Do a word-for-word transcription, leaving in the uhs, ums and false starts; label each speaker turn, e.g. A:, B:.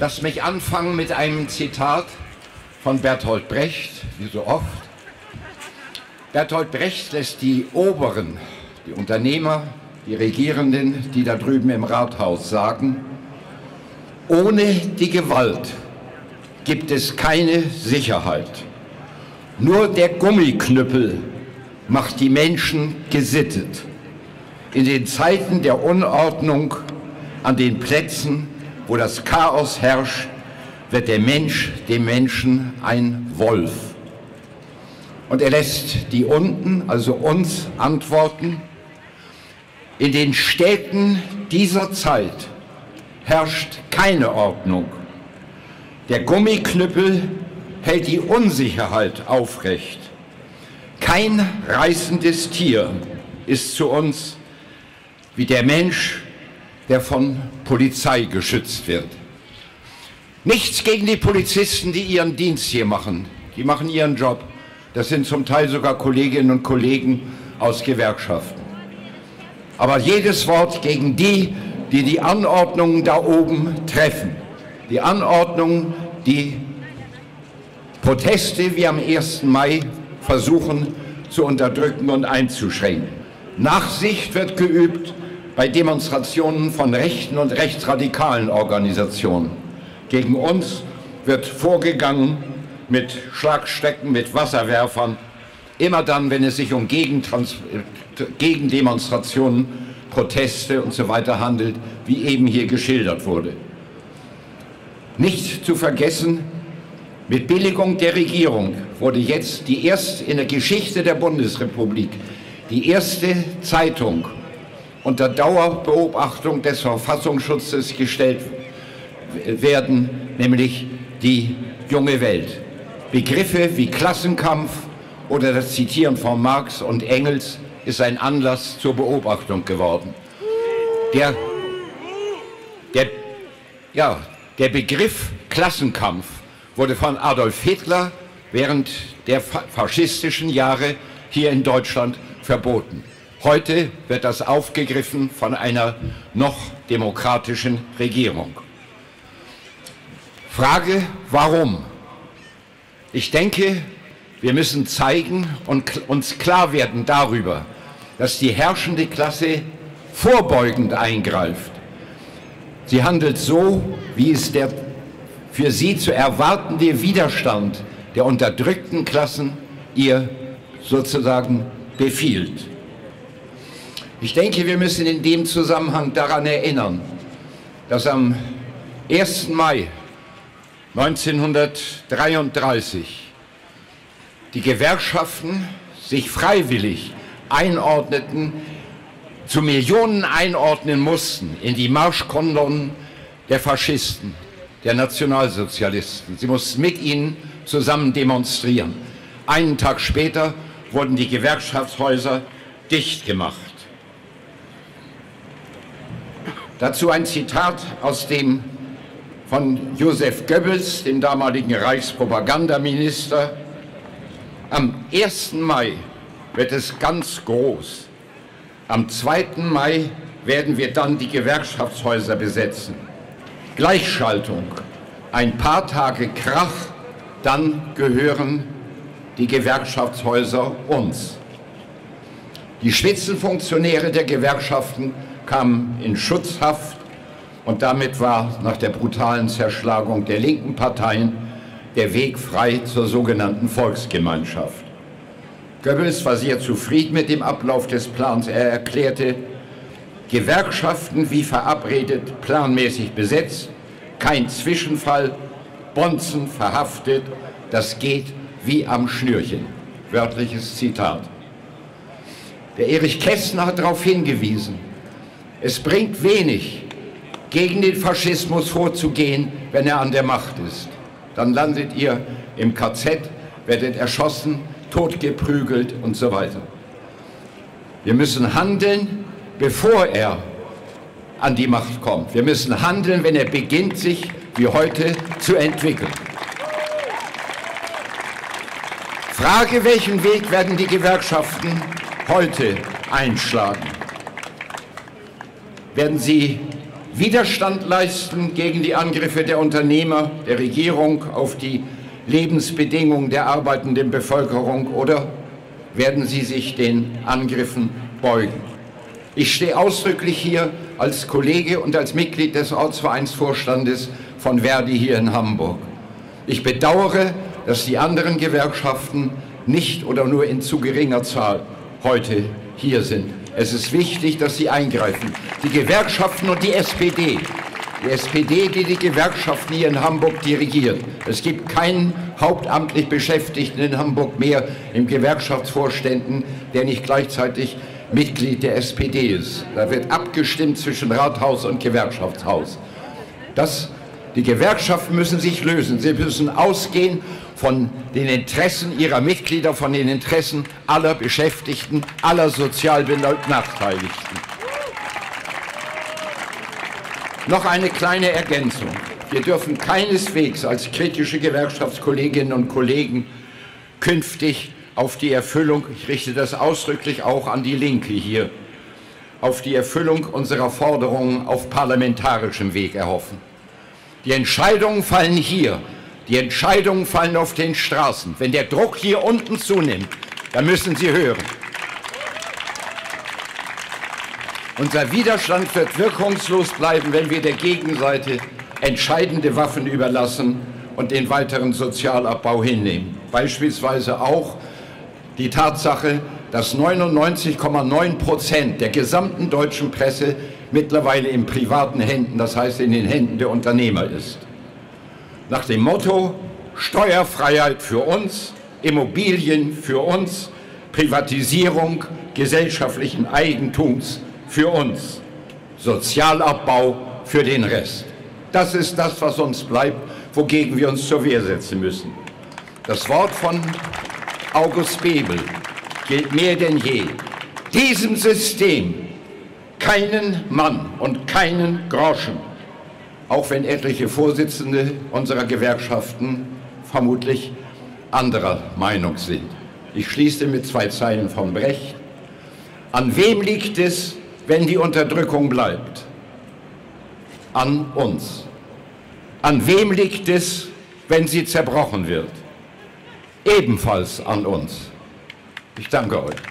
A: Lass mich anfangen mit einem Zitat von Bertolt Brecht, wie so oft. Bertolt Brecht lässt die Oberen, die Unternehmer, die Regierenden, die da drüben im Rathaus sagen: Ohne die Gewalt gibt es keine Sicherheit. Nur der Gummiknüppel macht die Menschen gesittet. In den Zeiten der Unordnung, an den Plätzen, wo das Chaos herrscht, wird der Mensch dem Menschen ein Wolf. Und er lässt die unten, also uns, antworten: In den Städten dieser Zeit herrscht keine Ordnung. Der Gummiknüppel hält die Unsicherheit aufrecht. Kein reißendes Tier ist zu uns wie der Mensch, der von Polizei geschützt wird. Nichts gegen die Polizisten, die ihren Dienst hier machen. Die machen ihren Job. Das sind zum Teil sogar Kolleginnen und Kollegen aus Gewerkschaften. Aber jedes Wort gegen die, die die Anordnungen da oben treffen. Die Anordnungen, die Proteste wie am ersten Mai versuchen zu unterdrücken und einzuschränken. Nachsicht wird geübt bei Demonstrationen von rechten und rechtsradikalen Organisationen. Gegen uns wird vorgegangen mit Schlagstöcken, mit Wasserwerfern, immer dann, wenn es sich um Gegentrans- Gegendemonstrationen, Proteste und so weiter handelt, wie eben hier geschildert wurde. Nicht zu vergessen, mit Billigung der Regierung wurde jetzt die erste in der Geschichte der Bundesrepublik die erste Zeitung unter Dauerbeobachtung des Verfassungsschutzes gestellt werden, nämlich die Junge Welt. Begriffe wie Klassenkampf oder das Zitieren von Marx und Engels ist ein Anlass zur Beobachtung geworden. Der, der, ja, der Begriff Klassenkampf wurde von Adolf Hitler während der faschistischen Jahre hier in Deutschland verboten. Heute wird das aufgegriffen von einer noch demokratischen Regierung. Frage, warum? Ich denke, wir müssen zeigen und uns klar werden darüber, dass die herrschende Klasse vorbeugend eingreift. Sie handelt so, wie es der für sie zu erwartende Widerstand der unterdrückten Klassen ihr sozusagen befiehlt. Ich denke, wir müssen in dem Zusammenhang daran erinnern, dass am ersten Mai neunzehnhundertdreiunddreißig die Gewerkschaften sich freiwillig einordneten, zu Millionen einordnen mussten in die Marschkolonnen der Faschisten, der Nationalsozialisten. Sie mussten mit ihnen zusammen demonstrieren. Einen Tag später wurden die Gewerkschaftshäuser dicht gemacht. Dazu ein Zitat aus dem von Joseph Goebbels, dem damaligen Reichspropagandaminister. Am ersten Mai wird es ganz groß. Am zweiten Mai werden wir dann die Gewerkschaftshäuser besetzen. Gleichschaltung, ein paar Tage Krach, dann gehören die Gewerkschaftshäuser uns. Die Spitzenfunktionäre der Gewerkschaften kamen in Schutzhaft und damit war nach der brutalen Zerschlagung der linken Parteien der Weg frei zur sogenannten Volksgemeinschaft. Goebbels war sehr zufrieden mit dem Ablauf des Plans. Er erklärte, Gewerkschaften wie verabredet, planmäßig besetzt, kein Zwischenfall, Bonzen verhaftet, das geht wie am Schnürchen. Wörtliches Zitat. Der Erich Kästner hat darauf hingewiesen, es bringt wenig, gegen den Faschismus vorzugehen, wenn er an der Macht ist. Dann landet ihr im K Z, werdet erschossen, totgeprügelt und so weiter. Wir müssen handeln, bevor er an die Macht kommt. Wir müssen handeln, wenn er beginnt, sich wie heute zu entwickeln. Frage, welchen Weg werden die Gewerkschaften heute einschlagen? Werden sie Widerstand leisten gegen die Angriffe der Unternehmer, der Regierung auf die Lebensbedingungen der arbeitenden Bevölkerung, oder werden Sie sich den Angriffen beugen? Ich stehe ausdrücklich hier als Kollege und als Mitglied des Ortsvereinsvorstandes von Verdi hier in Hamburg. Ich bedauere, dass die anderen Gewerkschaften nicht oder nur in zu geringer Zahl heute hier sind. Es ist wichtig, dass sie eingreifen. Die Gewerkschaften und die S P D. Die S P D, die die Gewerkschaften hier in Hamburg dirigiert. Es gibt keinen hauptamtlich Beschäftigten in Hamburg mehr im Gewerkschaftsvorständen, der nicht gleichzeitig Mitglied der S P D ist. Da wird abgestimmt zwischen Rathaus und Gewerkschaftshaus. Das, die Gewerkschaften müssen sich lösen. Sie müssen ausgehen von den Interessen ihrer Mitglieder, von den Interessen aller Beschäftigten, aller sozial Benachteiligten. Noch eine kleine Ergänzung. Wir dürfen keineswegs als kritische Gewerkschaftskolleginnen und Kollegen künftig auf die Erfüllung, ich richte das ausdrücklich auch an die Linke hier, auf die Erfüllung unserer Forderungen auf parlamentarischem Weg erhoffen. Die Entscheidungen fallen hier. Die Entscheidungen fallen auf den Straßen. Wenn der Druck hier unten zunimmt, dann müssen Sie hören. Unser Widerstand wird wirkungslos bleiben, wenn wir der Gegenseite entscheidende Waffen überlassen und den weiteren Sozialabbau hinnehmen. Beispielsweise auch die Tatsache, dass neunundneunzig Komma neun Prozent der gesamten deutschen Presse mittlerweile in privaten Händen, das heißt in den Händen der Unternehmer ist. Nach dem Motto Steuerfreiheit für uns, Immobilien für uns, Privatisierung gesellschaftlichen Eigentums für uns, Sozialabbau für den Rest. Das ist das, was uns bleibt, wogegen wir uns zur Wehr setzen müssen. Das Wort von August Bebel gilt mehr denn je. Diesem System keinen Mann und keinen Groschen, auch wenn etliche Vorsitzende unserer Gewerkschaften vermutlich anderer Meinung sind. Ich schließe mit zwei Zeilen von Brecht. An wem liegt es, wenn die Unterdrückung bleibt? An uns. An wem liegt es, wenn sie zerbrochen wird? Ebenfalls an uns. Ich danke euch.